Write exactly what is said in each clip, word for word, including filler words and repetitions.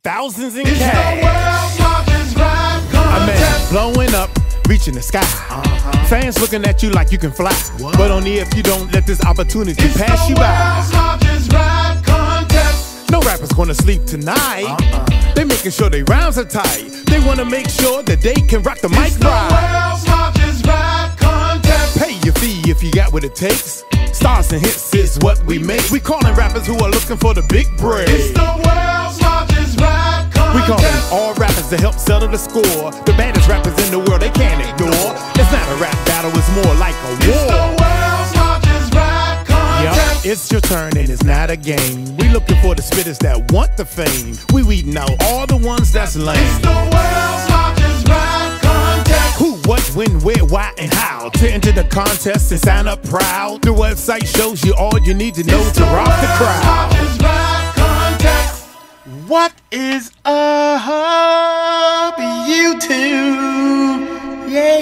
thousands in cash. I mean, blowing up, reaching the sky. Uh-huh. Fans looking at you like you can fly. What? But only if you don't let this opportunity it's pass you by. No rapper's gonna sleep tonight. Uh-uh. They making sure they rhymes are tight. They wanna make sure that they can rock the mic right. Pay your fee if you got what it takes. Stars and hits is what we make. We calling rappers who are looking for the big break. It's the world's largest rap contest. We calling all rappers to help settle the score. The baddest rappers in the world they can't ignore. It's not a rap battle, it's more like a war. It's the world's largest rap contest. Yep, it's your turn and it's not a game. We looking for the spitters that want the fame. We weeding out all the ones that's lame. It's the world's largest rap contest. Who, what, when, where, why, and how. To enter the contest and sign up proud. The website shows you all you need to know to rock the crowd. What is up, YouTube? Yeah,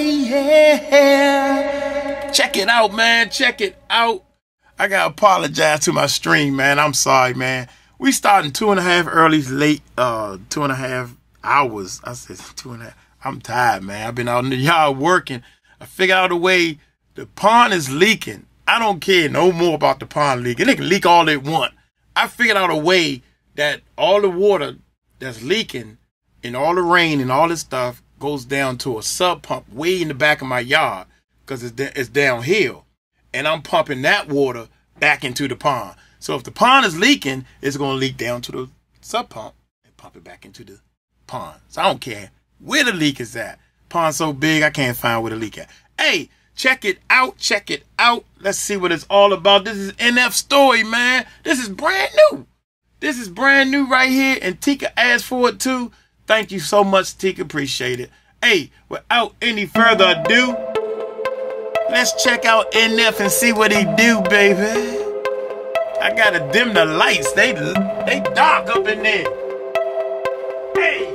yeah. Check it out, man. Check it out. I gotta apologize to my stream, man. I'm sorry, man. We starting two and a half early, late, uh, two and a half hours. I said two and a half. I'm tired, man. I've been out in the yard working. I figured out a way. The pond is leaking. I don't care no more about the pond leaking. They can leak all they want. I figured out a way that all the water that's leaking and all the rain and all this stuff goes down to a sub pump way in the back of my yard because it's, it's downhill. And I'm pumping that water back into the pond. So if the pond is leaking, it's going to leak down to the sub pump and pump it back into the pond. So I don't care where the leak is at. Pond so big, I can't find where the leak at. Hey, check it out. Check it out. Let's see what it's all about. This is N F story, man. This is brand new. This is brand new right here. And Tika asked for it too. Thank you so much, Tika. Appreciate it. Hey, without any further ado, let's check out N F and see what he do, baby. I gotta dim the lights. They, they dark up in there. Hey.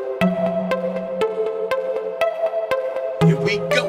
Here we go.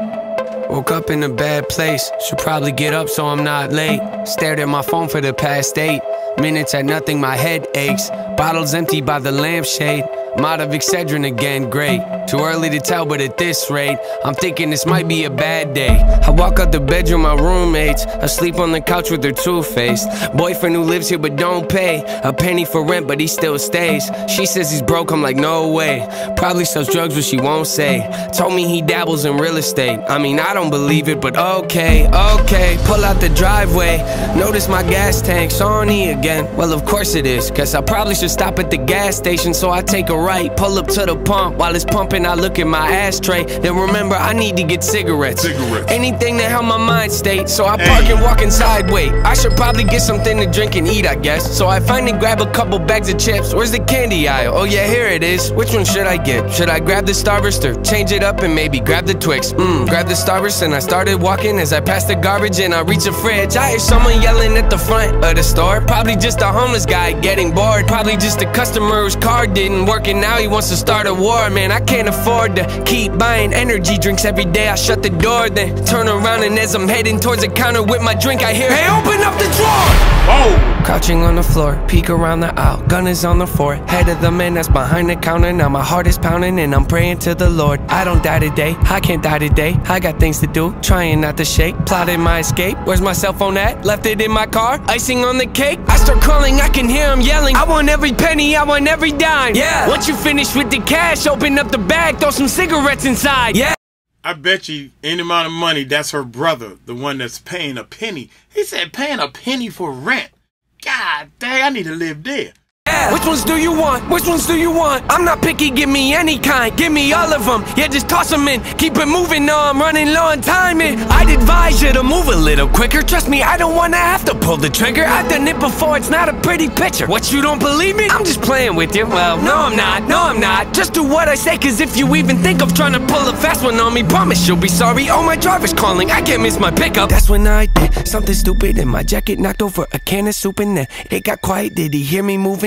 Woke up in a bad place, should probably get up so I'm not late. Stared at my phone for the past eight minutes at nothing, my head aches. Bottles empty by the lampshade. I'm out of Excedrin again, great. Too early to tell, but at this rate, I'm thinking this might be a bad day. I walk out the bedroom, my roommates asleep on the couch with their two-faced boyfriend who lives here but don't pay a penny for rent, but he still stays. She says he's broke, I'm like, no way. Probably sells drugs, but she won't say. Told me he dabbles in real estate. I mean, I don't believe it, but okay, okay. Pull out the driveway, notice my gas tank's on E again. Well, of course it is. Guess I probably should stop at the gas station, so I take a right, pull up to the pump. While it's pumping, I look at my ashtray. Then remember, I need to get cigarettes. Cigarettes. Anything to help my mind state. So I park hey. and walk inside. Wait, I should probably get something to drink and eat, I guess. So I finally grab a couple bags of chips. Where's the candy aisle? Oh yeah, here it is. Which one should I get? Should I grab the Starburst or change it up and maybe grab the Twix? Mmm, grab the Starburst and I started walking. As I passed the garbage and I reach a fridge, I hear someone yelling at the front of the store. Probably just a homeless guy getting bored. Probably just a customer whose car didn't work and now he wants to start a war. Man, I can't afford to keep buying energy drinks every day. I shut the door, then turn around, and as I'm heading towards the counter with my drink, I hear, hey, open up the drawer! Oh! Crouching on the floor, peek around the aisle, gun is on the floor. Head of the man that's behind the counter. Now my heart is pounding and I'm praying to the Lord. I don't die today, I can't die today. I got things to do, trying not to shake. Plotting my escape, where's my cell phone at? Left it in my car, icing on the cake. I start calling, I can hear him yelling, I want every penny, I want every dime. Yeah. Once you finish with the cash, open up the bag, throw some cigarettes inside. Yeah. I bet you any amount of money, that's her brother, the one that's paying a penny. He said paying a penny for rent. God dang, I need to live there. Yeah. Which ones do you want? Which ones do you want? I'm not picky, give me any kind. Give me all of them. Yeah, just toss them in. Keep it moving, no, I'm running low on timing. I'd advise you to move a little quicker. Trust me, I don't wanna have to pull the trigger. I've done it before, it's not a pretty picture. What, you don't believe me? I'm just playing with you. Well, no I'm not, no I'm not. Just do what I say, cause if you even think of trying to pull a fast one on me, promise you'll be sorry. Oh, my driver's calling, I can't miss my pickup. That's when I did something stupid and my jacket knocked over a can of soup and then it got quiet. Did he hear me moving?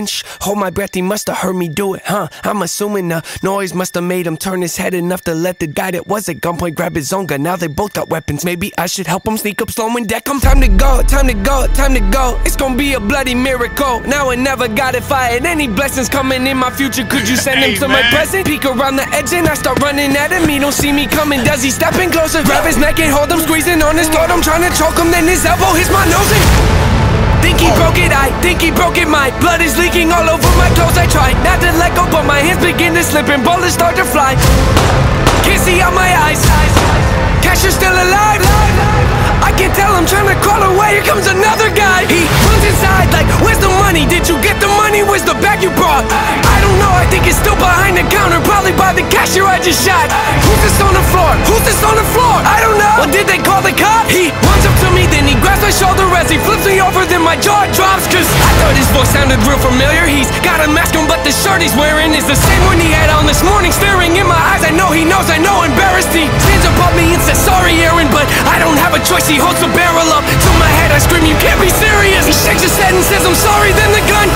Shh, hold my breath, he must have heard me do it, huh? I'm assuming the noise must have made him turn his head enough to let the guy that was at gunpoint grab his own gun. Now they both got weapons. Maybe I should help him sneak up, slow him, and deck him. Time to go, time to go, time to go. It's gonna be a bloody miracle. Now I never got if I had any blessings coming in my future. Could you send him Hey, to man. my present? Peek around the edge and I start running at him. He don't see me coming. Does he step in closer? Grab his neck and hold him, squeezing on his throat. I'm trying to choke him, then his elbow hits my nose and think he broke it, I think he broke it. My blood is leaking all over my clothes. I try not to let go, but my hands begin to slip and bullets start to fly. Can't see out my eyes. Casher's still alive. I can tell I'm trying to crawl away. Here comes another guy. He runs inside like, where's the money? Did you get the money? Where's the bag you brought? I don't know, I think it's still behind the counter. Probably by the cashier I just shot. Who's this on the floor? Who's this on the floor? I don't know. Well, did they call the cops? He runs up to me, then he grabs my shoulder as he flips me over. Then my jaw drops, cause I thought his voice sounded real familiar. He's got a mask on, but the shirt he's wearing is the same one he had on this morning. Staring in my eyes, I know he knows, I know, embarrassed. He stands above me and says, sorry Aaron, but I don't have a choice. He holds the barrel up to my head, I scream, you can't be serious. He shakes his head and says, I'm sorry, then the gun.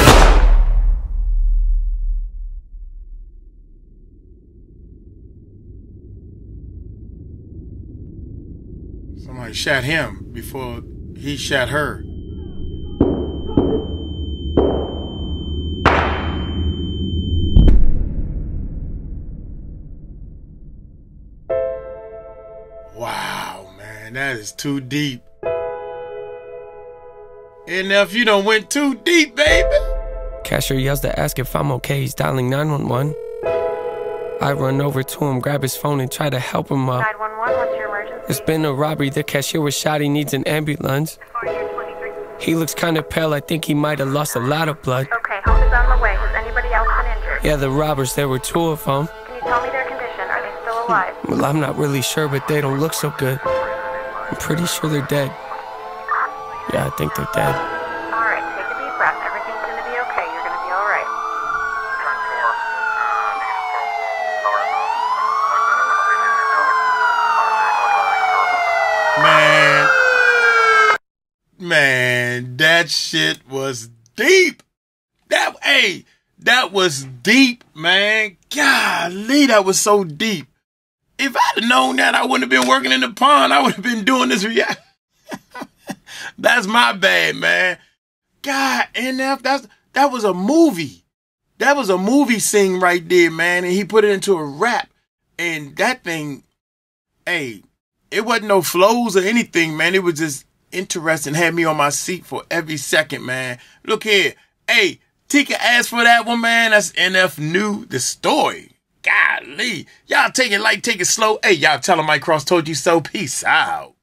Somebody shot him before he shot her. Wow, man, that is too deep. And if you done went too deep, baby. Cashier yells to ask if I'm okay. He's dialing nine one one. I run over to him, grab his phone, and try to help him up. nine one one, what's your emergency? There's been a robbery. The cashier was shot. He needs an ambulance. He looks kind of pale. I think he might have lost a lot of blood. Okay, help is on the way. Has anybody else been injured? Yeah, the robbers, there were two of them. Can you tell me their condition? Are they still alive? Well, I'm not really sure, but they don't look so good. I'm pretty sure they're dead. Yeah, I think they're dead. Alright, take a deep breath. Everything's gonna be okay. You're gonna be alright. Man, man, that shit was deep. That, hey, that was deep, man. Golly, that was so deep. If I'd have known that, I wouldn't have been working in the pond. I would have been doing this react. That's my bad, man. God, N F, that's, that was a movie. That was a movie scene right there, man. And he put it into a rap. And that thing, hey, it wasn't no flows or anything, man. It was just interesting. Had me on my seat for every second, man. Look here. Hey, Tika asked for that one, man. That's N F knew the story. Golly. Y'all take it light, take it slow. Hey, y'all tell him Mike Cross told you so. Peace out.